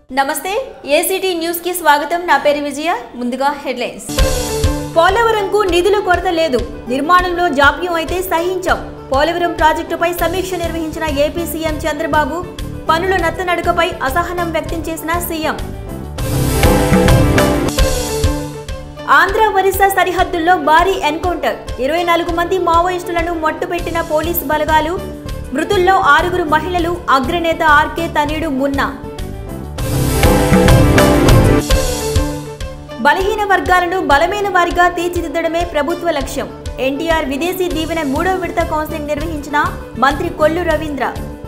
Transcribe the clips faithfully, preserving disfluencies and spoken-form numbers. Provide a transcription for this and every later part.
నమస్తే ACT news కి స్వాగతం. నా పేరు విజయ. ముందుగా హెడ్లైన్స్. పోలవరంకు నిధుల కొరత లేదు, నిర్మాణంలో జాప్యం అయితే సహించాం. పోలవరం ప్రాజెక్టుపై సమీక్ష నిర్వహించిన ఏపీ సీఎం చంద్రబాబు పనుల నత్తనడకపై అసహనం వ్యక్తం చేసిన సీఎం. ఆంధ్ర ఒరిస్సా సరిహద్దుల్లో భారీ ఎన్కౌంటర్, ఇరవై నాలుగు మంది మావోయిస్టులను మట్టుపెట్టిన పోలీసు బలగాలు. మృతుల్లో ఆరుగురు మహిళలు, అగ్రనేత ఆర్కే తనయుడు మున్నా. బలహీన వర్గాలను బలమైన వారిగా తీర్చిదిద్దడమే ప్రభుత్వ లక్ష్యం. ఎన్టీఆర్ విదేశీ దీవెన మూడవ విడత కౌన్సిలింగ్ నిర్వహించిన మంత్రి కొల్లు రవీంద్ర.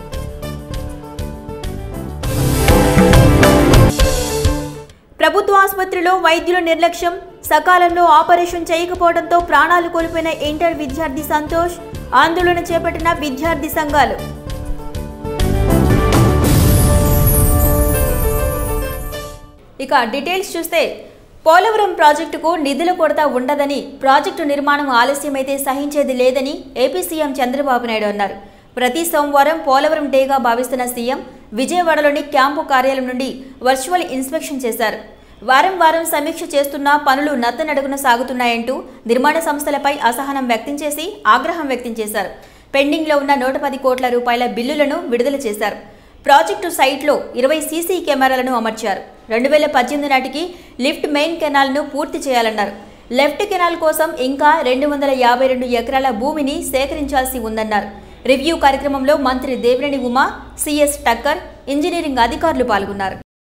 ప్రభుత్వ ఆసుపత్రిలో వైద్యుల నిర్లక్ష్యం, సకాలంలో ఆపరేషన్ చేయకపోవడంతో ప్రాణాలు కోల్పోయిన ఇంటర్ విద్యార్థి సంతోష్. ఆందోళన చేపట్టిన విద్యార్థి సంఘాలు. ఇక డీటెయిల్స్ చూస్తే, పోలవరం ప్రాజెక్టుకు నిధుల కొరత ఉండదని, ప్రాజెక్టు నిర్మాణం ఆలస్యమైతే సహించేది లేదని ఏపీ సీఎం చంద్రబాబు నాయుడు అన్నారు. ప్రతి సోమవారం పోలవరం డేగా భావిస్తున్న సీఎం విజయవాడలోని క్యాంపు కార్యాలయం నుండి వర్చువల్ ఇన్స్పెక్షన్ చేశారు. వారం వారం సమీక్ష చేస్తున్నా పనులు నత్తనడుగున సాగుతున్నాయంటూ నిర్మాణ సంస్థలపై అసహనం వ్యక్తం చేసి ఆగ్రహం వ్యక్తం చేశారు. పెండింగ్లో ఉన్న నూట పది కోట్ల రూపాయల బిల్లులను విడుదల చేశారు. ప్రాజెక్టు సైట్లో ఇరవై సీసీ కెమెరాలను అమర్చారు. రెండు వేల పద్దెనిమిది నాటికి లిఫ్ట్ మెయిన్ కెనాల్ను పూర్తి చేయాలన్నారు. లెఫ్ట్ కెనాల్ కోసం ఇంకా రెండు వందల యాభై రెండు ఎకరాల భూమిని సేకరించాల్సి ఉందన్నారు. రివ్యూ కార్యక్రమంలో మంత్రి Devineni Uma, CS Tucker, engineering అధికారులు పాల్గొన్నారు.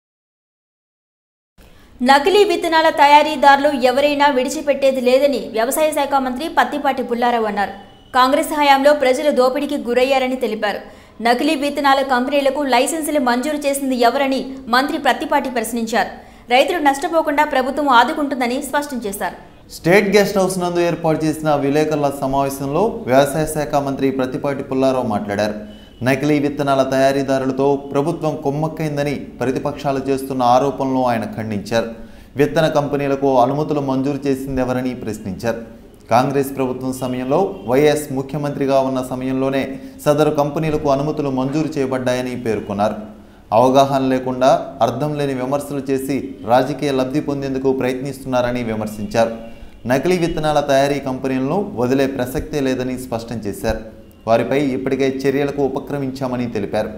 నకిలీ విత్తనాల తయారీదారులు ఎవరైనా విడిచిపెట్టేది లేదని వ్యవసాయ శాఖ మంత్రి పత్తిపాటి పుల్లారావు అన్నారు. కాంగ్రెస్ హయాంలో ప్రజలు దోపిడీకి గురయ్యారని తెలిపారు. నకిలీ విత్తనాల కంపెనీలకు లైసెన్సులు మంజూరు చేసింది ఎవరని మంత్రి పత్తిపాటి ప్రశ్నించారు. రైతులు నష్టపోకుండా ప్రభుత్వం ఆదుకుంటుందని స్పష్టం చేశారు. స్టేట్ గెస్ట్ హౌస్ నందు ఏర్పాటు చేసిన విలేకరుల సమావేశంలో వ్యవసాయ శాఖ మంత్రి పత్తిపాటి పుల్లారావు మాట్లాడారు. నకిలీ విత్తనాల తయారీదారులతో ప్రభుత్వం కొమ్మక్కైందని ప్రతిపక్షాలు చేస్తున్న ఆరోపణలను ఆయన ఖండించారు. విత్తన కంపెనీలకు అనుమతులు మంజూరు చేసింది ఎవరని ప్రశ్నించారు. కాంగ్రెస్ ప్రభుత్వం సమయంలో వైఎస్ ముఖ్యమంత్రిగా ఉన్న సమయంలోనే సదరు కంపెనీలకు అనుమతులు మంజూరు చేయబడ్డాయని పేర్కొన్నారు. అవగాహన లేకుండా అర్థం లేని విమర్శలు చేసి రాజకీయ లబ్ధి పొందేందుకు ప్రయత్నిస్తున్నారని విమర్శించారు. నకిలీ విత్తనాల తయారీ కంపెనీలను వదిలే ప్రసక్తే లేదని స్పష్టం చేశారు. వారిపై ఇప్పటికే చర్యలకు ఉపక్రమించామని తెలిపారు.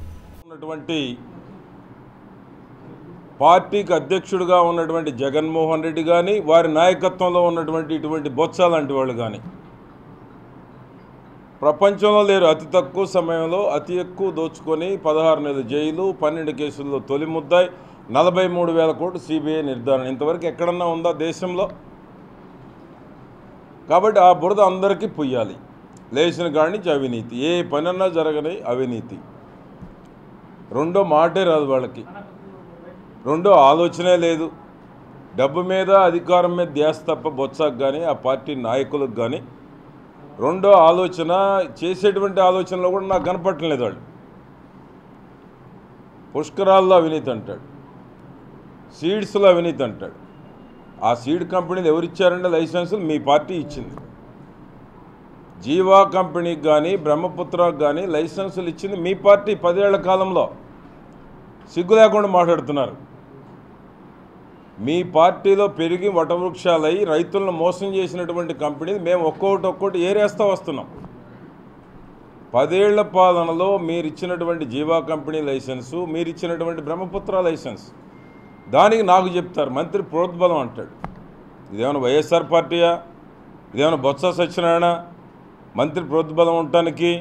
పార్టీకి అధ్యక్షుడిగా ఉన్నటువంటి జగన్మోహన్ రెడ్డి కానీ, వారి నాయకత్వంలో ఉన్నటువంటి ఇటువంటి బొత్స లాంటి వాళ్ళు కానీ ప్రపంచంలో లేరు. అతి తక్కువ సమయంలో అతి ఎక్కువ దోచుకొని పదహారు నెలల జైలు, పన్నెండు కేసుల్లో తొలి ముద్దాయి, నలభై మూడు వేల కోట్లు సిబిఐ నిర్ధారణ. ఇంతవరకు ఎక్కడన్నా ఉందా దేశంలో? కాబట్టి ఆ బురద అందరికీ పొయ్యాలి. లేచిన కాడి నుంచి అవినీతి, ఏ పనన్నా జరగని అవినీతి. రెండో మాటే రాదు వాళ్ళకి, రెండో ఆలోచనే లేదు. డబ్బు మీద అధికారం మీద ధ్యాస తప్ప బొత్సకు కానీ ఆ పార్టీ నాయకులకు కానీ రెండో ఆలోచన, చేసేటువంటి ఆలోచనలో కూడా నాకు కనపట్టలేదు. వాళ్ళు పుష్కరాల్లో అవినీతి అంటాడు, సీడ్స్లో అవినీతి అంటాడు. ఆ సీడ్ కంపెనీలు ఎవరిచ్చారంటే లైసెన్సులు మీ పార్టీ ఇచ్చింది. జీవా కంపెనీకి కానీ బ్రహ్మపుత్రకు కానీ లైసెన్సులు ఇచ్చింది మీ పార్టీ. పదేళ్ల కాలంలో సిగ్గు లేకుండా మాట్లాడుతున్నారు. మీ పార్టీలో పెరిగి వటవృక్షాలై రైతులను మోసం చేసినటువంటి కంపెనీలు మేము ఒక్కొక్కటి ఒక్కొక్కటి ఏరేస్తూ వస్తున్నాం. పదేళ్ల పాలనలో మీరు ఇచ్చినటువంటి జీవా కంపెనీ లైసెన్సు, మీరు ఇచ్చినటువంటి బ్రహ్మపుత్ర లైసెన్స్, దానికి నాకు చెప్తారు మంత్రి ప్రోద్బలం అంటాడు. ఇదేమైనా వైఎస్ఆర్ పార్టీయా? ఇదేమైనా బొత్స సత్యనారాయణ మంత్రి ప్రోద్బలం ఉండటానికి?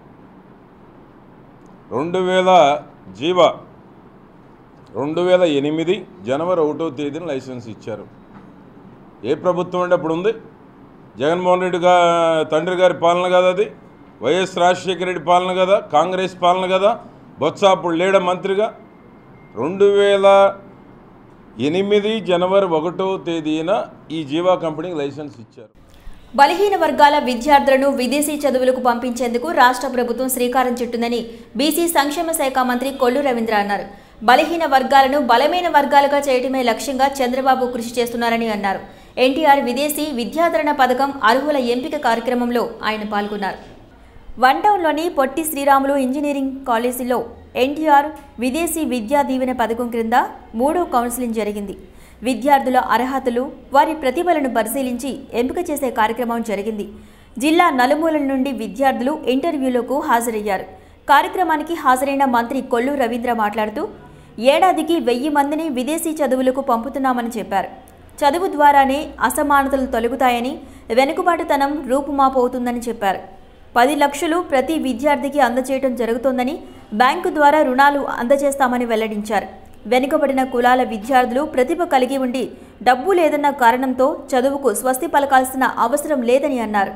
రెండు వేల జీవా రెండు వేల ఎనిమిది జనవరి ఒకటో తేదీన లైసెన్స్ ఇచ్చారు. ఏ ప్రభుత్వం అంటే అప్పుడు ఉంది? జగన్మోహన్ రెడ్డి గా తండ్రి గారి పాలన కదా అది? వైఎస్ రాజశేఖర రెడ్డి పాలన కదా? కాంగ్రెస్ పాలన కదా? బొత్స అప్పుడు లేడ మంత్రిగా. రెండు వేల ఎనిమిది జనవరి ఒకటో తేదీన ఈ జీవా కంపెనీకి లైసెన్స్ ఇచ్చారు. బలహీన వర్గాల విద్యార్థులను విదేశీ చదువులకు పంపించేందుకు రాష్ట్ర ప్రభుత్వం శ్రీకారం చుట్టిందని బీసీ సంక్షేమ శాఖ మంత్రి కొల్లు రవీంద్ర అన్నారు. బలహీన వర్గాలను బలమైన వర్గాలుగా చేయడమే లక్ష్యంగా చంద్రబాబు కృషి చేస్తున్నారని అన్నారు. ఎన్టీఆర్ విదేశీ విద్యాధరణ పథకం అర్హుల ఎంపిక కార్యక్రమంలో ఆయన పాల్గొన్నారు. వన్ టౌన్లోని పొట్టి శ్రీరాములు ఇంజనీరింగ్ కాలేజీలో ఎన్టీఆర్ విదేశీ విద్యా దీవెన పథకం క్రింద మూడో కౌన్సిలింగ్ జరిగింది. విద్యార్థుల అర్హతలు, వారి ప్రతిభలను పరిశీలించి ఎంపిక చేసే కార్యక్రమం జరిగింది. జిల్లా నలుమూలల నుండి విద్యార్థులు ఇంటర్వ్యూలకు హాజరయ్యారు. కార్యక్రమానికి హాజరైన మంత్రి కొల్లు రవీంద్ర మాట్లాడుతూ ఏడాదికి వెయ్యి మందిని విదేశీ చదువులకు పంపుతున్నామని చెప్పారు. చదువు ద్వారానే అసమానతలు తొలగుతాయని, వెనుకబాటుతనం రూపుమాపవుతుందని చెప్పారు. పది లక్షలు ప్రతి విద్యార్థికి అందజేయడం జరుగుతోందని, బ్యాంకు ద్వారా రుణాలు అందజేస్తామని వెల్లడించారు. వెనుకబడిన కులాల విద్యార్థులు ప్రతిభ కలిగి ఉండి డబ్బు లేదన్న కారణంతో చదువుకు స్వస్తి పలకాల్సిన అవసరం లేదని అన్నారు.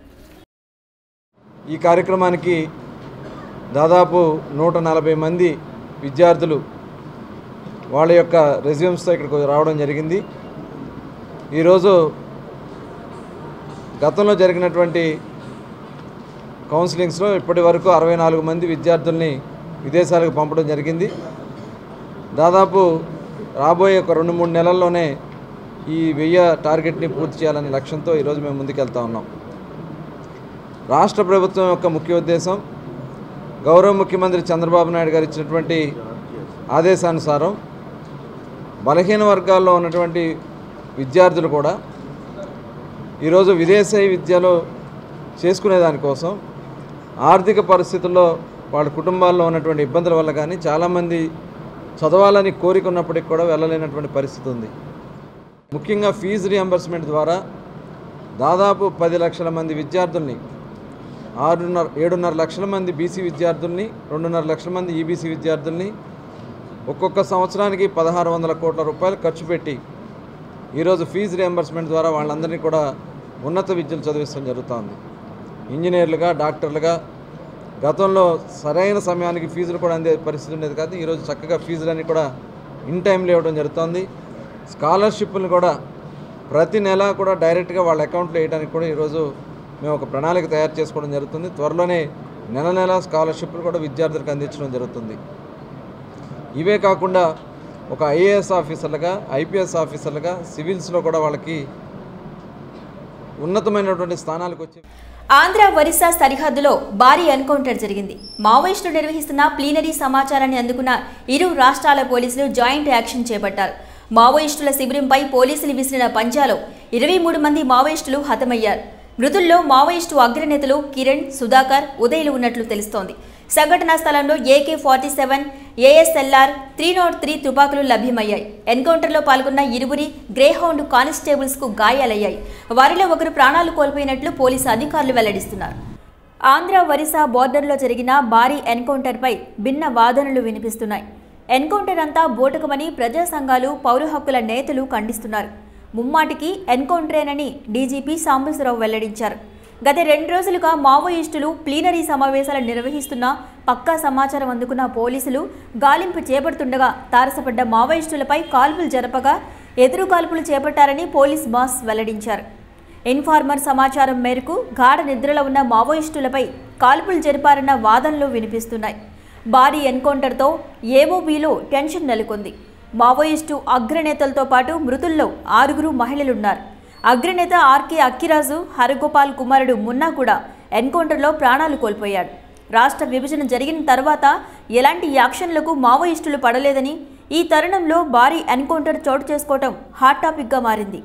ఈ కార్యక్రమానికి దాదాపు నూట నలభై మంది విద్యార్థులు వాళ్ళ యొక్క రెజ్యూమ్స్తో ఇక్కడికి రావడం జరిగింది. ఈరోజు గతంలో జరిగినటువంటి కౌన్సిలింగ్స్లో ఇప్పటి వరకు అరవై నాలుగు మంది విద్యార్థుల్ని విదేశాలకు పంపడం జరిగింది. దాదాపు రాబోయే ఒక రెండు మూడు నెలల్లోనే ఈ వెయ్యి టార్గెట్ని పూర్తి చేయాలనే లక్ష్యంతో ఈరోజు మేము ముందుకెళ్తా ఉన్నాం. రాష్ట్ర ప్రభుత్వం యొక్క ముఖ్య ఉద్దేశం, గౌరవ ముఖ్యమంత్రి చంద్రబాబు నాయుడు గారు ఇచ్చినటువంటి ఆదేశానుసారం బలహీన వర్గాల్లో ఉన్నటువంటి విద్యార్థులు కూడా ఈరోజు విదేశీ విద్యలో చేసుకునే దానికోసం ఆర్థిక పరిస్థితుల్లో వాళ్ళ కుటుంబాల్లో ఉన్నటువంటి ఇబ్బందుల వల్ల కానీ చాలామంది చదవాలని కోరిక ఉన్నప్పటికీ కూడా వెళ్ళలేనటువంటి పరిస్థితి ఉంది. ముఖ్యంగా ఫీజు రియంబర్స్మెంట్ ద్వారా దాదాపు పది లక్షల మంది విద్యార్థుల్ని, ఆరున్నర ఏడున్నర లక్షల మంది బీసీ విద్యార్థుల్ని, రెండున్నర లక్షల మంది ఈబీసీ విద్యార్థుల్ని ఒక్కొక్క సంవత్సరానికి పదహారు వందల కోట్ల రూపాయలు ఖర్చు పెట్టి ఈరోజు ఫీజు రియంబర్స్మెంట్ ద్వారా వాళ్ళందరినీ కూడా ఉన్నత విద్యలు చదివించడం జరుగుతుంది. ఇంజనీర్లుగా, డాక్టర్లుగా గతంలో సరైన సమయానికి ఫీజులు కూడా అందే పరిస్థితి ఉండేది కాదు. ఈరోజు చక్కగా ఫీజులన్నీ కూడా ఇన్ టైంలో ఇవ్వడం జరుగుతుంది. స్కాలర్షిప్లు కూడా ప్రతి నెల కూడా డైరెక్ట్గా వాళ్ళ అకౌంట్లో వేయడానికి కూడా ఈరోజు మేము ఒక ప్రణాళిక తయారు చేసుకోవడం జరుగుతుంది. త్వరలోనే నెల నెల స్కాలర్షిప్లు కూడా విద్యార్థులకు అందించడం జరుగుతుంది. ఇవే కాకుండా ఒక ఐఏఎస్ ఆఫీసర్లుగా, ఐపీఎస్ ఆఫీసర్లుగా, సివిల్స్లో కూడా వాళ్ళకి ఉన్నతమైనటువంటి స్థానాలకు వచ్చి. ఆంధ్ర ఒరిస్సా సరిహద్దులో భారీ ఎన్కౌంటర్ జరిగింది. మావోయిస్టులు నిర్వహిస్తున్న ప్లీనరీ సమాచారాన్ని అందుకున్న ఇరు రాష్ట్రాల పోలీసులు జాయింట్ యాక్షన్ చేపట్టారు. మావోయిస్టుల శిబిరంపై పోలీసులు విసిరిన పంజాలో ఇరవై మూడు మంది మావోయిస్టులు హతమయ్యారు. మృతుల్లో మావోయిస్టు అగ్రనేతలు కిరణ్, సుధాకర్, ఉదయ్లు ఉన్నట్లు తెలుస్తోంది. సంఘటనా స్థలంలో AK forty seven, ASLR three not three తుపాకులు లభ్యమయ్యాయి. ఎన్కౌంటర్లో పాల్గొన్న ఇరువురి గ్రేహౌండ్ కానిస్టేబుల్స్కు గాయాలయ్యాయి. వారిలో ఒకరు ప్రాణాలు కోల్పోయినట్లు పోలీసు అధికారులు వెల్లడిస్తున్నారు. ఆంధ్ర ఒరిస్సా బోర్డర్లో జరిగిన భారీ ఎన్కౌంటర్పై భిన్న వాదనలు వినిపిస్తున్నాయి. ఎన్కౌంటర్ అంతా బోటకమని ప్రజా సంఘాలు, పౌర హక్కుల నేతలు ఖండిస్తున్నారు. ముమ్మాటికి ఎన్కౌంటరేనని డీజీపీ సాంబశివరావు వెల్లడించారు. గత రెండు రోజులుగా మావోయిస్టులు ప్లీనరీ సమావేశాలు నిర్వహిస్తున్న పక్కా సమాచారం అందుకున్న పోలీసులు గాలింపు చేపడుతుండగా తారసపడ్డ మావోయిస్టులపై కాల్పులు జరపగా ఎదురు కాల్పులు చేపట్టారని పోలీస్ బాస్ వెల్లడించారు. ఇన్ఫార్మర్ సమాచారం మేరకు గాఢ నిద్రలో ఉన్న మావోయిస్టులపై కాల్పులు జరిపారన్న వాదనలు వినిపిస్తున్నాయి. భారీ ఎన్కౌంటర్తో ఏఓబీలో టెన్షన్ నెలకొంది. మావోయిస్టు అగ్రనేతలతో పాటు మృతుల్లో ఆరుగురు మహిళలున్నారు. అగ్రనేత ఆర్కే అక్కిరాజు, హరగోపాల్ కుమారుడు మున్నా కూడా ఎన్కౌంటర్లో ప్రాణాలు కోల్పోయాడు. రాష్ట్ర విభజన జరిగిన తర్వాత ఎలాంటి యాక్షన్లకు మావోయిస్టులు పడలేదని, ఈ తరుణంలో భారీ ఎన్కౌంటర్ చోటు చేసుకోవటం హాట్ టాపిక్గా మారింది.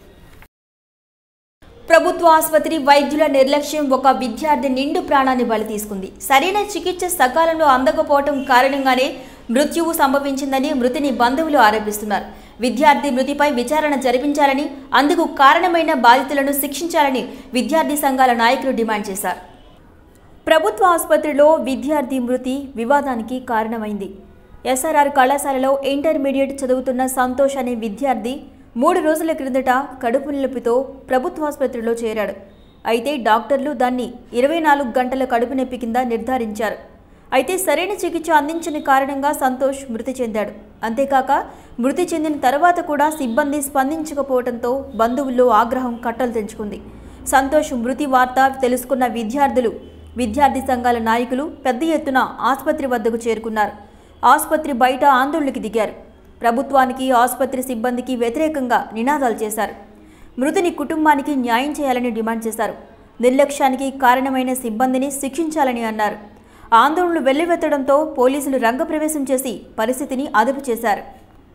ప్రభుత్వ ఆసుపత్రి వైద్యుల నిర్లక్ష్యం ఒక విద్యార్థి నిండు ప్రాణాన్ని బలి తీసుకుంది. సరైన చికిత్స సకాలంలో అందకపోవటం కారణంగానే మృత్యువు సంభవించిందని మృతిని బంధువులు ఆరోపిస్తున్నారు. విద్యార్థి మృతిపై విచారణ జరిపించాలని, అందుకు కారణమైన బాధితులను శిక్షించాలని విద్యార్థి సంఘాల నాయకులు డిమాండ్ చేశారు. ప్రభుత్వ ఆసుపత్రిలో విద్యార్థి మృతి వివాదానికి కారణమైంది. ఎస్ఆర్ఆర్ కళాశాలలో ఇంటర్మీడియట్ చదువుతున్న సంతోష్ అనే విద్యార్థి మూడు రోజుల క్రిందట కడుపు నొప్పితో ప్రభుత్వ ఆసుపత్రిలో చేరాడు. అయితే డాక్టర్లు దాన్ని ఇరవై నాలుగు గంటల కడుపు నొప్పి కింద నిర్ధారించారు. అయితే సరైన చికిత్స అందించని కారణంగా సంతోష్ మృతి చెందాడు. అంతేకాక మృతి చెందిన తర్వాత కూడా సిబ్బంది స్పందించకపోవడంతో బంధువుల్లో ఆగ్రహం కట్టలు తెంచుకుంది. సంతోష్ మృతి వార్త తెలుసుకున్న విద్యార్థులు, విద్యార్థి సంఘాల నాయకులు పెద్ద ఎత్తున ఆసుపత్రి వద్దకు చేరుకున్నారు. ఆసుపత్రి బయట ఆందోళనకి దిగారు. ప్రభుత్వానికి, ఆసుపత్రి సిబ్బందికి వ్యతిరేకంగా నినాదాలు చేశారు. మృతుని కుటుంబానికి న్యాయం చేయాలని డిమాండ్ చేశారు. నిర్లక్ష్యానికి కారణమైన సిబ్బందిని శిక్షించాలని అన్నారు. ఆందోళనలు వెల్లువెత్తడంతో పోలీసులు రంగప్రవేశం చేసి పరిస్థితిని అదుపు చేశారు.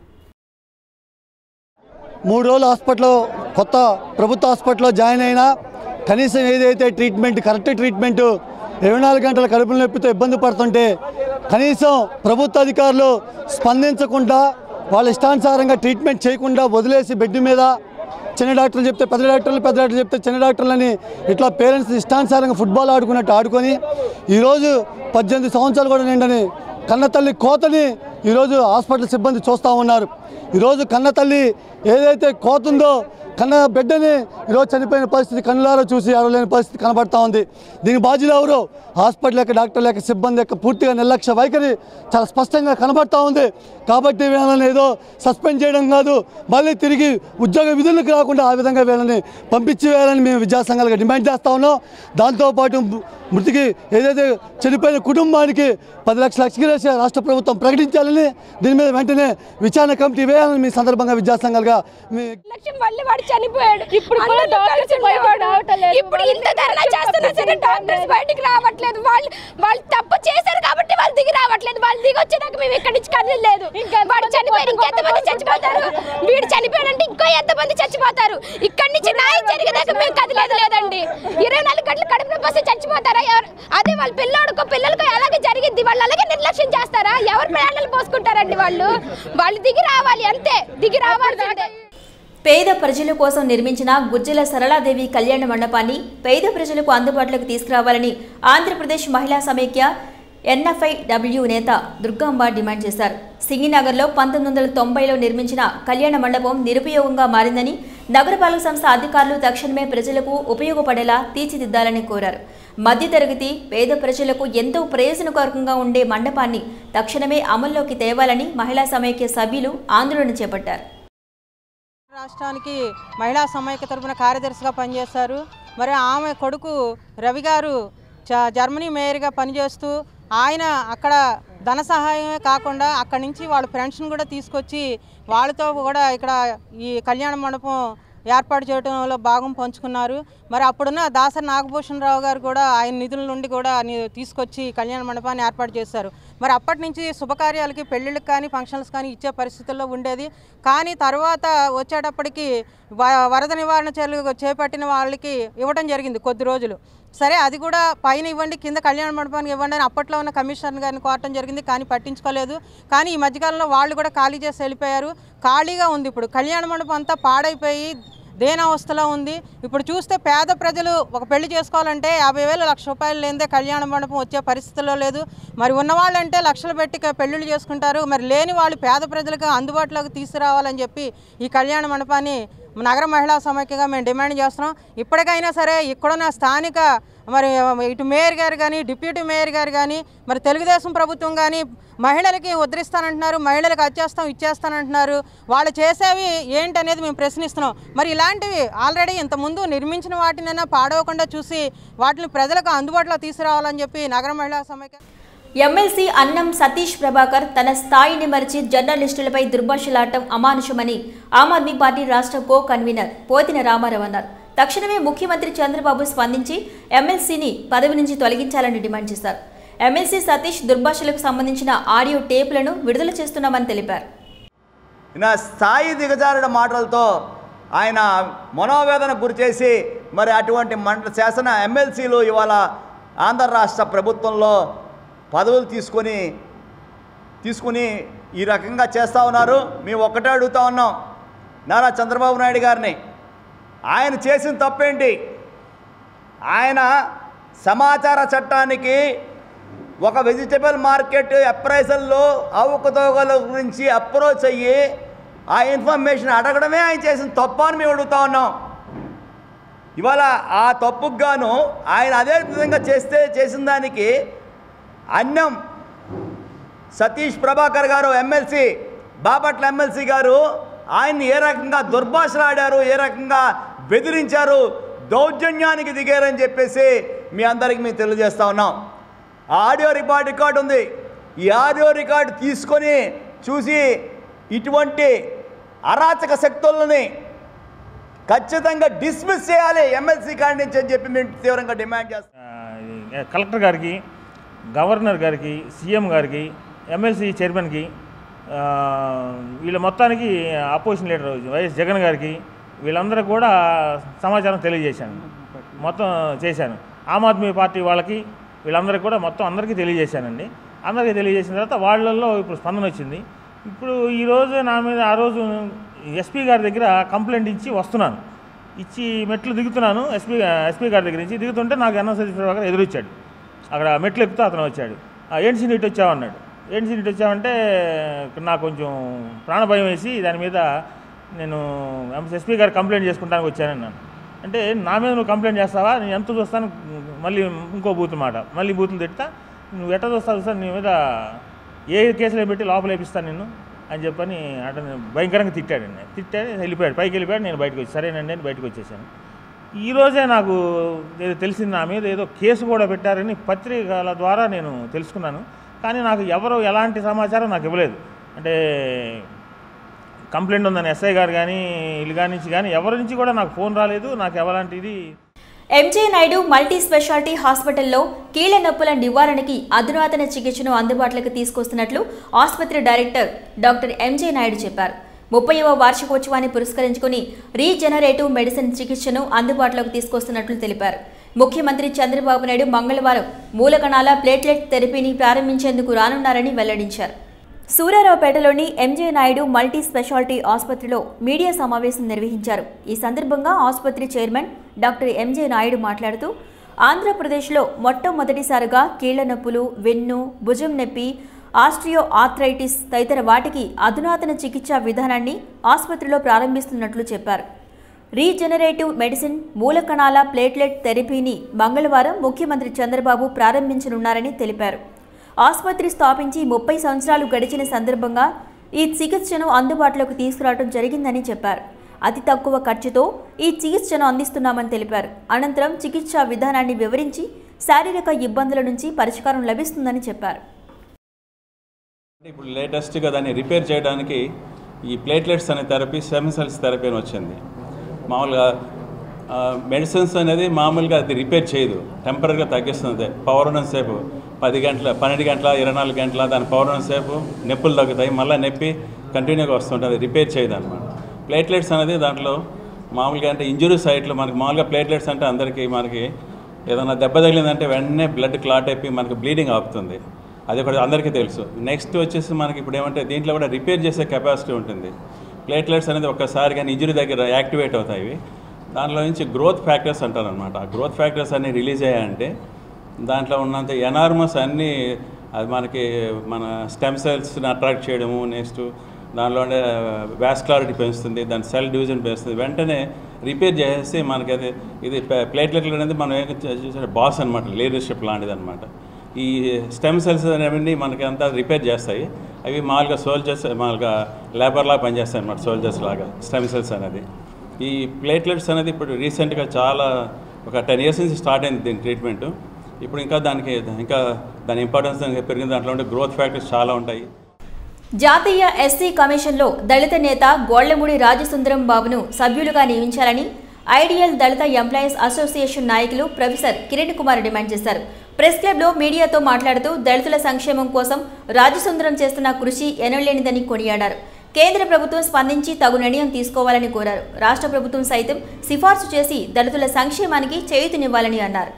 మూడు రోజులు హాస్పిటల్లో కొత్త ప్రభుత్వ హాస్పిటల్లో జాయిన్ అయినా కనీసం ఏదైతే ట్రీట్మెంట్ కరెక్ట్ ట్రీట్మెంట్ ఇరవై నాలుగు గంటల కడుపుల నొప్పితో ఇబ్బంది పడుతుంటే కనీసం ప్రభుత్వ అధికారులు స్పందించకుండా వాళ్ళ ఇష్టానుసారంగా ట్రీట్మెంట్ చేయకుండా వదిలేసి బెడ్ మీద చిన్న డాక్టర్లు చెప్తే పెద్ద డాక్టర్లు పెద్ద డాక్టర్లు చెప్తే చిన్న డాక్టర్లని ఇట్లా పేరెంట్స్ ఇష్టానుసారంగా ఫుట్బాల్ ఆడుకున్నట్టు ఆడుకొని ఈరోజు పద్దెనిమిది సంవత్సరాలు కూడా నిండని కన్నతల్లి కోతని ఈరోజు హాస్పిటల్ సిబ్బంది చూస్తూ ఉన్నారు. ఈరోజు కన్నతల్లి ఏదైతే కోతుందో కన్న బిడ్డని ఈరోజు చనిపోయిన పరిస్థితి కళ్ళారా చూసి అడవలేని పరిస్థితి కనబడతా ఉంది. దీనికి బాధ్యులు ఎవరు? హాస్పిటల్ యొక్క డాక్టర్ల యొక్క సిబ్బంది యొక్క పూర్తిగా నిర్లక్ష్య వైఖరి చాలా స్పష్టంగా కనబడతా ఉంది. కాబట్టి వీళ్ళని ఏదో సస్పెండ్ చేయడం కాదు, మళ్ళీ తిరిగి ఉద్యోగ విధులకు రాకుండా ఆ విధంగా వీళ్ళని పంపించి వేయాలని మేము విద్యాసంఘాలుగా డిమాండ్ చేస్తూ ఉన్నాం. దాంతోపాటు మృతికి ఏదైతే చనిపోయిన కుటుంబానికి పది లక్షల ఎక్స్గ్రేషియా రాష్ట్ర ప్రభుత్వం ప్రకటించాలని, దీని మీద వెంటనే విచారణ కమిటీ వేయాలని మీ సందర్భంగా విద్యాసంఘాలుగా చనిపోయాడు. ఇప్పుడు ఇప్పుడు ఇంత ధర్నా చేస్తున్నా సరే డాక్టర్స్ బయటికి రావట్లేదు. వాళ్ళు వాళ్ళు తప్పు చేశారు కాబట్టి వాళ్ళు దిగి రావట్లేదు. వాళ్ళు దిగి వచ్చేదాకా మేము ఇక్కడి నుంచి కదలలేదు. వాడు చనిపోయారు, ఇంకెంతమంది చచ్చిపోతారు? వీడు చనిపోయాడంటే ఇంకో ఎంతమంది చచ్చిపోతారు? ఇక్కడి నుంచి న్యాయం జరిగేదాకా మేము కదలేదు లేదండి. ఇరవై నాలుగు గంటలు కడుపు నొప్పి వస్తే చచ్చిపోతారా? అదే వాళ్ళ పిల్లోడుకో పిల్లలకో అలాగే జరిగింది. వాళ్ళు అలాగే నిర్లక్ష్యం చేస్తారా? ఎవరు ప్రాణాలు పోసుకుంటారండి? వాళ్ళు వాళ్ళు దిగి రావాలి, అంతే దిగి రావాల్సిందే. పేద ప్రజల కోసం నిర్మించిన గుజ్జల సరళాదేవి కళ్యాణ మండపాన్ని పేద ప్రజలకు అందుబాటులోకి తీసుకురావాలని ఆంధ్రప్రదేశ్ మహిళా సమైక్య ఎన్ఎఫ్ఐ డబ్ల్యూ నేత దుర్గాంబ డిమాండ్ చేశారు. సింగినగర్లో పంతొమ్మిది వందల తొంభైలో నిర్మించిన కళ్యాణ మండపం నిరుపయోగంగా మారిందని, నగరపాలక సంస్థ అధికారులు తక్షణమే ప్రజలకు ఉపయోగపడేలా తీర్చిదిద్దాలని కోరారు. మధ్యతరగతి పేద ప్రజలకు ఎంతో ప్రయోజనకరంగా ఉండే మండపాన్ని తక్షణమే అమల్లోకి తేవాలని మహిళా సమైక్య సభ్యులు ఆందోళన చేపట్టారు. రాష్ట్రానికి మహిళా సమైక్య తరపున కార్యదర్శిగా పనిచేశారు. మరి ఆమె కొడుకు రవి గారు జర్మనీ మేయర్గా పనిచేస్తూ ఆయన అక్కడ ధన సహాయమే కాకుండా అక్కడి నుంచి వాళ్ళ ఫ్రెండ్స్ని కూడా తీసుకొచ్చి వాళ్ళతో కూడా ఇక్కడ ఈ కళ్యాణ మండపం ఏర్పాటు చేయడంలో భాగం పంచుకున్నారు. మరి అప్పుడున్న దాసరి నాగభూషణ రావు గారు కూడా ఆయన నిధుల నుండి కూడా తీసుకొచ్చి కళ్యాణ మండపాన్ని ఏర్పాటు చేశారు. మరి అప్పటి నుంచి శుభకార్యాలకి పెళ్ళిళ్ళకి కానీ ఫంక్షన్స్ కానీ ఇచ్చే పరిస్థితుల్లో ఉండేది. కానీ తర్వాత వచ్చేటప్పటికి వరద నివారణ చర్యలు చేపట్టిన వాళ్ళకి ఇవ్వడం జరిగింది కొద్ది రోజులు. సరే అది కూడా పైన ఇవ్వండి, కింద కళ్యాణ మండపానికి ఇవ్వండి అని అప్పట్లో ఉన్న కమిషనర్ గారిని కోరటం జరిగింది. కానీ పట్టించుకోలేదు. కానీ ఈ మధ్యకాలంలో వాళ్ళు కూడా ఖాళీ చేసి వెళ్ళిపోయారు. ఖాళీగా ఉంది. ఇప్పుడు కళ్యాణ మండపం అంతా పాడైపోయి దేనావస్థలో ఉంది. ఇప్పుడు చూస్తే పేద ప్రజలు ఒక పెళ్లి చేసుకోవాలంటే యాభై వేలు లక్ష రూపాయలు లేదే కళ్యాణ మండపం వచ్చే పరిస్థితిలో లేదు. మరి ఉన్నవాళ్ళంటే లక్షలు పెట్టి పెళ్ళిళ్ళు చేసుకుంటారు. మరి లేని వాళ్ళు పేద ప్రజలకు అందుబాటులోకి తీసుకురావాలని చెప్పి ఈ కళ్యాణ మండపాన్ని నగర మహిళా సమైక్యగా మేము డిమాండ్ చేస్తున్నాం. ఇప్పటికైనా సరే ఇక్కడున్న స్థానిక మరి ఇటు మేయర్ గారు కానీ డిప్యూటీ మేయర్ గారు కానీ మరి తెలుగుదేశం ప్రభుత్వం కానీ మహిళలకి ఉద్ధరిస్తానంటున్నారు, మహిళలకు అచ్చేస్తాం ఇచ్చేస్తానంటున్నారు. వాళ్ళు చేసేవి ఏంటనేది మేము ప్రశ్నిస్తున్నాం. మరి ఇలాంటివి ఆల్రెడీ ఇంతకుముందు నిర్మించిన వాటినైనా పాడవకుండా చూసి వాటిని ప్రజలకు అందుబాటులో తీసుకురావాలని చెప్పి నగర మహిళా సమైక్య. ఎమ్మెల్సీ అన్నం సతీష్ ప్రభాకర్ తన స్థాయిని మరిచి జర్నలిస్టులపై దుర్భాషలాడటం అమానుషమని ఆమ్ ఆద్మీ పార్టీ రాష్ట్ర కో కన్వీనర్ పోతిన రామారావు అన్నారు. తక్షణమే ముఖ్యమంత్రి చంద్రబాబు స్పందించి ఎమ్మెల్సీని పదవి నుంచి తొలగించాలని డిమాండ్ చేశారు. ఎమ్మెల్సీ సతీష్ దుర్భాషలకు సంబంధించిన ఆడియో టేపులను విడుదల చేస్తున్నామని తెలిపారు. నా స్థాయి దిగజారిన మాటలతో ఆయన మనోవేదన గురిచేసి మరి అటువంటి మండల శాసన ఎమ్మెల్సీలు ఇవాళ ఆంధ్ర రాష్ట్ర ప్రభుత్వంలో పదవులు తీసుకొని తీసుకుని ఈ రకంగా చేస్తూ ఉన్నారు. మేము ఒక్కటే అడుగుతూ ఉన్నాం నారా చంద్రబాబు నాయుడు గారిని, ఆయన చేసిన తప్పేంటి? ఆయన సమాచార చట్టానికి ఒక వెజిటబుల్ మార్కెట్ అప్రైజల్లో అవకతవకల గురించి అప్రోచ్ అయ్యి ఆ ఇన్ఫర్మేషన్ అడగడమే ఆయన చేసిన తప్పు అని మేము అడుగుతూ ఉన్నాం. ఇవాళ ఆ తప్పుకు గాను ఆయన అదే విధంగా చేస్తే చేసిన దానికి అన్నం సతీష్ ప్రభాకర్ గారు ఎమ్మెల్సీ బాపట్ల ఎమ్మెల్సీ గారు ఆయన్ని ఏ రకంగా దుర్భాషలాడారు, ఏ రకంగా బెదిరించారు, దౌర్జన్యానికి దిగారని చెప్పేసి మీ అందరికీ మేము తెలియజేస్తూ ఉన్నాం. ఆ ఆడియో రికార్డ్ రికార్డు ఉంది. ఈ ఆడియో రికార్డు తీసుకొని చూసి ఇటువంటి అరాచక శక్తులని ఖచ్చితంగా డిస్మిస్ చేయాలి ఎమ్మెల్సీ కాడి నుంచి అని చెప్పి మేము తీవ్రంగా డిమాండ్ చేస్తాం. కలెక్టర్ గారికి గవర్నర్ గారికి, సీఎం గారికి, ఎమ్మెల్సీ చైర్మన్కి, వీళ్ళ మొత్తానికి అపోజిషన్ లీడర్ వైఎస్ జగన్ గారికి వీళ్ళందరూ కూడా సమాచారం తెలియజేశాను, మొత్తం చేశాను. ఆమ్ ఆద్మీ పార్టీ వాళ్ళకి వీళ్ళందరికీ కూడా మొత్తం అందరికీ తెలియజేశానండి. అందరికీ తెలియజేసిన తర్వాత వాళ్ళల్లో ఇప్పుడు స్పందన వచ్చింది. ఇప్పుడు ఈరోజు నా మీద ఆ రోజు ఎస్పీ గారి దగ్గర కంప్లైంట్ ఇచ్చి వస్తున్నాను, ఇచ్చి మెట్లు దిగుతున్నాను. ఎస్పీ ఎస్పీ గారి దగ్గర నుంచి దిగుతుంటే నాకు ఎన్ఎస్ఎస్ ప్రభాకర్ ఎదురొచ్చాడు. అక్కడ మెట్లు ఎక్కుతూ అతను వచ్చాడు. ఏంటి సీట్ వచ్చావన్నాడు. ఏంటి సీట్ వచ్చావంటే నాకు కొంచెం ప్రాణభయం వేసి దాని మీద నేను ఎస్పీ గారు కంప్లైంట్ చేసుకుంటానికి వచ్చానన్నాను. అంటే నా మీద నువ్వు కంప్లైంట్ చేస్తావా, నేను ఎంత చూస్తాను, మళ్ళీ ఇంకో బూత్ మాట, మళ్ళీ బూతులు తిట్టా, నువ్వు ఎట్లా చూస్తావు సార్, నీ మీద ఏ కేసులో పెట్టి లోపల వేపిస్తాను నిన్ను అని చెప్పని అతను భయంకరంగా తిట్టాడండి. తిట్టాడు, వెళ్ళిపోయాడు, పైకి వెళ్ళిపోయాడు. నేను బయటకు వచ్చి సరేనండి అని బయటకు వచ్చేసాను. ఈరోజే నాకు ఏదో తెలిసింది, నా మీద ఏదో కేసు కూడా పెట్టారని పత్రికల ద్వారా నేను తెలుసుకున్నాను. కానీ నాకు ఎవరు ఎలాంటి సమాచారం నాకు ఇవ్వలేదు. అంటే కంప్లైంట్ ఉందని ఎస్ఐ గారు కానీ వీళ్ళు కాని నుంచి కానీ ఎవరి నుంచి కూడా నాకు ఫోన్ రాలేదు. నాకు ఎవలాంటిది. ఎంజే నాయుడు మల్టీ స్పెషాలిటీ హాస్పిటల్లో కీళ్ల నొప్పుల నివారణకి అధునాతన చికిత్సను అందుబాటులోకి తీసుకొస్తున్నట్లు ఆసుపత్రి డైరెక్టర్ డాక్టర్ ఎంజే నాయుడు చెప్పారు. ముప్పైవ వార్షికోత్సవాన్ని పురస్కరించుకుని రీజనరేటివ్ మెడిసిన్ చికిత్సను అందుబాటులోకి తీసుకొస్తున్నట్లు తెలిపారు. ముఖ్యమంత్రి చంద్రబాబు నాయుడు మంగళవారం మూలకణాల ప్లేట్లెట్ థెరపీని ప్రారంభించేందుకు రానున్నారని వెల్లడించారు. సూర్యారావుపేటలోని ఎంజే నాయుడు మల్టీ స్పెషాలిటీ ఆసుపత్రిలో మీడియా సమావేశం నిర్వహించారు. ఈ సందర్భంగా ఆసుపత్రి చైర్మన్ డాక్టర్ ఎంజే నాయుడు మాట్లాడుతూ ఆంధ్రప్రదేశ్లో మొట్టమొదటిసారిగా కీళ్ల నొప్పులు, వెన్ను, భుజం నొప్పి, ఆస్ట్రియో ఆర్థరైటిస్ తదితర వాటికి అధునాతన చికిత్సా విధానాన్ని ఆసుపత్రిలో ప్రారంభిస్తున్నట్లు చెప్పారు. రీజనరేటివ్ మెడిసిన్ మూలకణాల ప్లేట్లెట్ థెరపీని మంగళవారం ముఖ్యమంత్రి చంద్రబాబు ప్రారంభించనున్నారని తెలిపారు. ఆసుపత్రి స్థాపించి ముప్పై సంవత్సరాలు గడిచిన సందర్భంగా ఈ చికిత్సను అందుబాటులోకి తీసుకురావడం జరిగిందని చెప్పారు. అతి తక్కువ ఖర్చుతో ఈ చికిత్సను అందిస్తున్నామని తెలిపారు. అనంతరం చికిత్సా విధానాన్ని వివరించి శారీరక ఇబ్బందుల నుంచి పరిష్కారం లభిస్తుందని చెప్పారు. ఇప్పుడు లేటెస్ట్గా దాన్ని రిపేర్ చేయడానికి ఈ ప్లేట్లెట్స్ అనే థెరపీ, స్టెమ్ సెల్స్ థెరపీ అని వచ్చింది. మామూలుగా మెడిసిన్స్ అనేది మామూలుగా అది రిపేర్ చేయదు, టెంపరీగా తగ్గిస్తుంది. పవర్ ఉన్న సేపు పది గంటల పన్నెండు గంటల ఇరవై నాలుగు గంటల దాని పవర్ ఉన్న సేపు నొప్పులు తగ్గుతాయి, మళ్ళీ నొప్పి కంటిన్యూగా వస్తుంటుంది, రిపేర్ చేయదు అనమాట. ప్లేట్లెట్స్ అనేది దాంట్లో మామూలుగా అంటే ఇంజురీ సైట్లో మనకి మామూలుగా ప్లేట్లెట్స్ అంటే అందరికీ మనకి ఏదైనా దెబ్బ తగిలిందంటే వెంటనే బ్లడ్ క్లాట్ అయిపోయి మనకి బ్లీడింగ్ ఆపుతుంది, అది కూడా అందరికీ తెలుసు. నెక్స్ట్ వచ్చేసి మనకి ఇప్పుడు ఏమంటే దీంట్లో కూడా రిపేర్ చేసే కెపాసిటీ ఉంటుంది. ప్లేట్లెట్స్ అనేది ఒక్కసారి కానీ ఇంజురీ దగ్గర యాక్టివేట్ అవుతాయి. దాంట్లో నుంచి గ్రోత్ ఫ్యాక్టర్స్ అంటారు అనమాట. ఆ గ్రోత్ ఫ్యాక్టర్స్ అన్నీ రిలీజ్ అయ్యాయంటే దాంట్లో ఉన్నంత ఎనార్మస్ అన్నీ అది మనకి మన స్టెమ్ సెల్స్ని అట్రాక్ట్ చేయడము, నెక్స్ట్ దానిలో ఉండే వాస్కులారిటీ పెంచుతుంది, దాని సెల్ డివిజన్ పెంచుతుంది, వెంటనే రిపేర్ చేసేసి మనకి అది ఇది ప్లేట్లెట్లు అనేది మనం ఏం చూసే బాస్ అనమాట, లీడర్షిప్ లాంటిది అనమాట. ఈ స్టెమ్ సెల్స్ అనేవి మనకి అంతా రిపేర్ చేస్తాయి. అవి మామూలుగా సోల్జర్స్ మామూలుగా లేబర్లా పనిచేస్తాయి అనమాట, సోల్జర్స్ లాగా స్టెమ్ సెల్స్ అనేది. ఈ ప్లేట్లెట్స్ అనేది ఇప్పుడు రీసెంట్గా చాలా ఒక టెన్ ఇయర్స్ నుంచి స్టార్ట్ అయింది దీని ట్రీట్మెంట్. ఇప్పుడు ఇంకా దానికి ఇంకా దాని ఇంపార్టెన్స్ పెరిగింది. దాంట్లో ఉండే గ్రోత్ ఫ్యాక్టర్స్ చాలా ఉంటాయి. జాతీయ ఎస్సీ కమిషన్లో దళిత నేత గోళ్లమూడి రాజసుందరం బాబును సభ్యులుగా నియమించాలని ఐడియల్ దళిత ఎంప్లాయీస్ అసోసియేషన్ నాయకులు ప్రొఫెసర్ కిరణ్ కుమార్ డిమాండ్ చేశారు. ప్రెస్ క్లబ్లో మీడియాతో మాట్లాడుతూ దళితుల సంక్షేమం కోసం రాజసుందరం చేస్తున్న కృషి ఎనలేనిదని కొనియాడారు. కేంద్ర ప్రభుత్వం స్పందించి తగు నిర్ణయం తీసుకోవాలని కోరారు. రాష్ట్ర ప్రభుత్వం సైతం సిఫార్సు చేసి దళితుల సంక్షేమానికి చేయూతనివ్వాలని అన్నారు.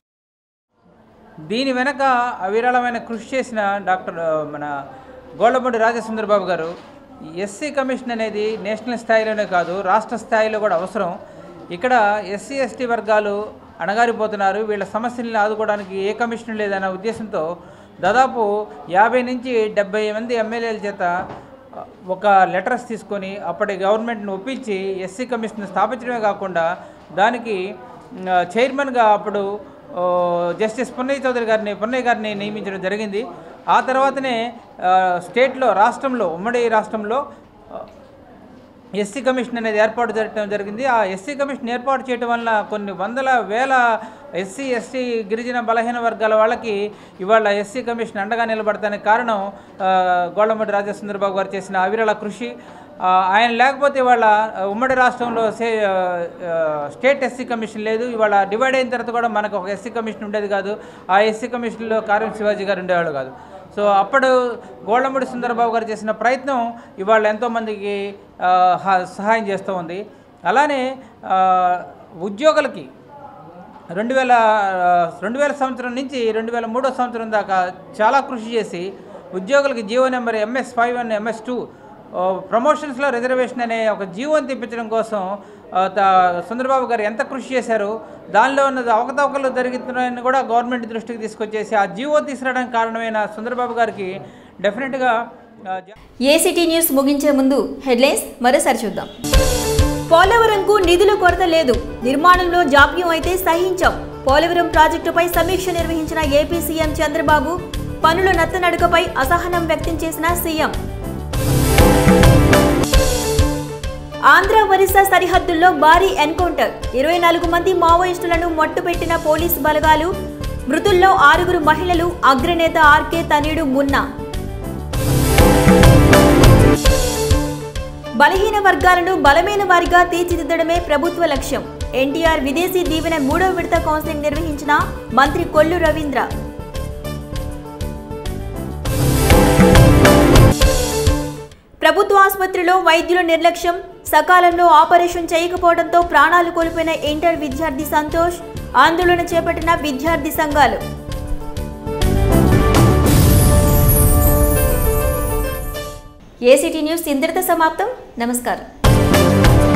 దీని వెనక అవిరళమైన కృషి చేసిన డాక్టర్ మన గోళ్లమూడి రాజసుందరబాబు గారు, ఎస్సీ కమిషన్ అనేది నేషనల్ స్థాయిలోనే కాదు రాష్ట్ర స్థాయిలో కూడా అవసరం. ఇక్కడ ఎస్సీ ఎస్టీ వర్గాలు అణగారిపోతున్నారు, వీళ్ళ సమస్యలను ఆదుకోవడానికి ఏ కమిషన్ లేదన్న ఉద్దేశంతో దాదాపు యాభై నుంచి డెబ్బై మంది ఎమ్మెల్యేల చేత ఒక లెటర్స్ తీసుకొని అప్పటి గవర్నమెంట్ను ఒప్పించి ఎస్సీ కమిషన్ స్థాపించడమే కాకుండా దానికి చైర్మన్గా అప్పుడు జస్టిస్ పున్నయ్య చౌదరి గారిని పున్నయ్య గారిని నియమించడం జరిగింది. ఆ తర్వాతనే స్టేట్లో రాష్ట్రంలో ఉమ్మడి రాష్ట్రంలో ఎస్సీ కమిషన్ అనేది ఏర్పాటు చేయడం జరిగింది. ఆ ఎస్సీ కమిషన్ ఏర్పాటు చేయడం వల్ల కొన్ని వందల వేల ఎస్సీ ఎస్టీ గిరిజన బలహీన వర్గాల వాళ్ళకి ఇవాళ ఎస్సీ కమిషన్ అండగా నిలబడటానికి కారణం గోళ్లమూడి రాజసుందరబాబు గారు చేసిన అవిరళ కృషి. ఆయన లేకపోతే ఇవాళ ఉమ్మడి రాష్ట్రంలో సే స్టేట్ ఎస్సీ కమిషన్ లేదు. ఇవాళ డివైడ్ అయిన తర్వాత కూడా మనకు ఒక ఎస్సీ కమిషన్ ఉండేది కాదు. ఆ ఎస్సీ కమిషన్లో కారం శివాజీ గారు ఉండేవాళ్ళు కాదు. సో అప్పుడు గోళ్ళమూడి సుందరబాబు గారు చేసిన ప్రయత్నం ఇవాళ ఎంతోమందికి సహాయం చేస్తూ ఉంది. అలానే ఉద్యోగులకి రెండు వేల రెండు వేల సంవత్సరం నుంచి రెండు వేల మూడో సంవత్సరం దాకా చాలా కృషి చేసి ఉద్యోగులకి GO number MS five and MS two ప్రమోషన్స్లో రిజర్వేషన్ అనే ఒక జీవోని తెప్పించడం కోసం చంద్రబాబు గారు ఎంత కృషి చేశారు, దానిలో ఉన్న అవకతవకలు జరుగుతున్నాయని కూడా గవర్నమెంట్ దృష్టికి తీసుకొచ్చేసి ఆ జీవో తీసుకురావడానికి కారణమైన చంద్రబాబు గారికి డెఫినెట్గా. ఏసీటీ న్యూస్ ముగించే ముందు హెడ్లైన్స్ మరోసారి చూద్దాం. పోలవరంకు నిధుల కొరత లేదు, నిర్మాణంలో జాప్యం అయితే సహించాం. పోలవరం ప్రాజెక్టుపై సమీక్ష నిర్వహించిన ఏపీ సీఎం చంద్రబాబు, పనుల నత్తనడకపై అసహనం వ్యక్తం చేసిన సీఎం. ఆంధ్ర ఒరిస్సా సరిహద్దుల్లో భారీ ఎన్కౌంటర్, ఇరవై నాలుగు మంది మావోయిస్టులను మట్టుపెట్టిన పోలీసు బలగాలు. మృతుల్లో ఆరుగురు మహిళలు, అగ్రనేత ఆర్కే తనయుడు మున్నా. బలహీన వర్గాలను బలమైన వారిగా తీర్చిదిద్దడమే ప్రభుత్వ లక్ష్యం. ఎన్టీఆర్ విదేశీ దీవెన మూడో విడత కౌన్సిలింగ్ నిర్వహించిన మంత్రి కొల్లు రవీంద్ర. ప్రభుత్వ ఆసుపత్రిలో వైద్యుల నిర్లక్ష్యం, సకాలంలో ఆపరేషన్ చేయకపోవడంతో ప్రాణాలు కోల్పోయిన ఇంటర్ విద్యార్థి సంతోష్. ఆందోళన చేపట్టిన విద్యార్థి సంఘాలు. ఏసీటీ న్యూస్ ఇంతటితో సమాప్తం. నమస్కారం.